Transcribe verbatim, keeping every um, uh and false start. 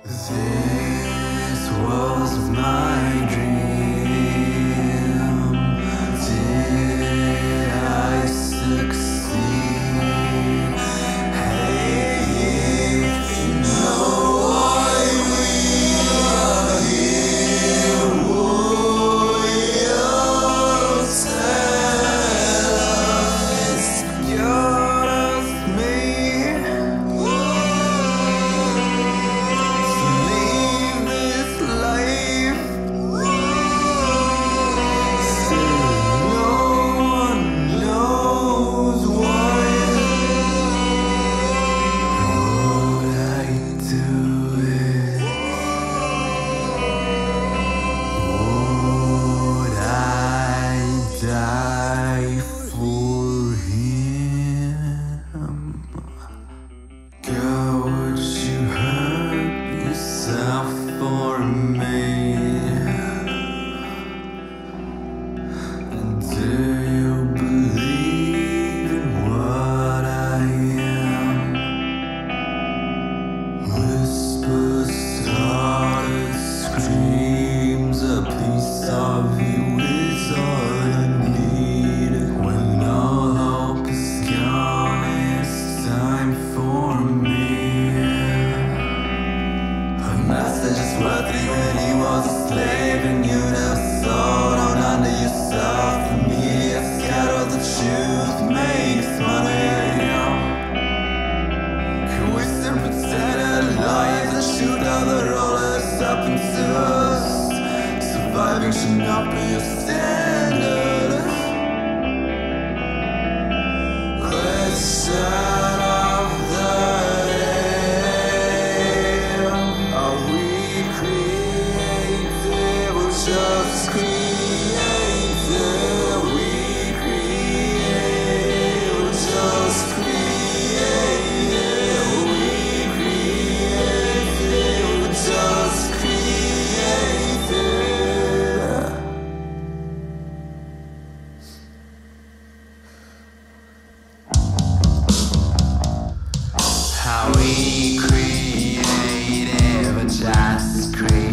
This was my dream. Did I succeed? Hey, if you know why we are here, would you tell us? You're just me. Die for him. Girl, would you hurt yourself for me? And do you believe in what I am? Whispers started, screams, a piece of you is all I need. When all hope is gone, it's time for me. Her message is worth it when he was a slave, and you never sold on under yourself. The media scattered the truth, makes money. Can we still pretend that lies and shoot down the rollers up into us? Surviving should not be a standard. Question of the day: are we creative or just creative? We create or just creative? We creative or just creative? How we creative or just creative?